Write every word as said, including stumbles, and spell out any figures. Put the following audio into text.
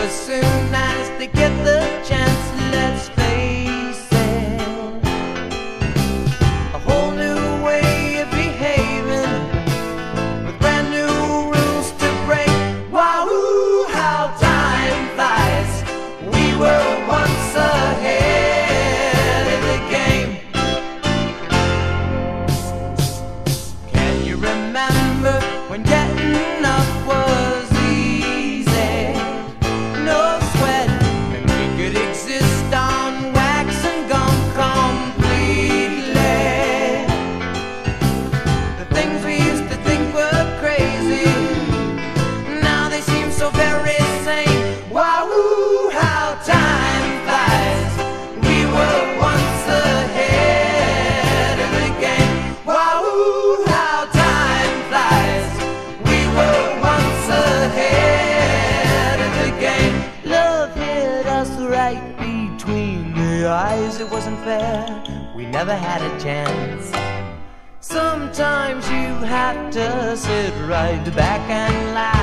as soon as they get the chance, let's face it, a whole new way of behaving, with brand new rules to break. Wahoo, how time flies, we were once ahead of the game. Can you remember when getting up was easy? No sweat, and we could exist on wax and gum completely. The things we used to think were crazy, now they seem so very sane. Wahoo, how time flies, we were once ahead of the game. Wahoo, how time flies, we were once ahead of the game. Love hit us right between the eyes, it wasn't fair, we never had a chance. Sometimes you have to sit right back and laugh.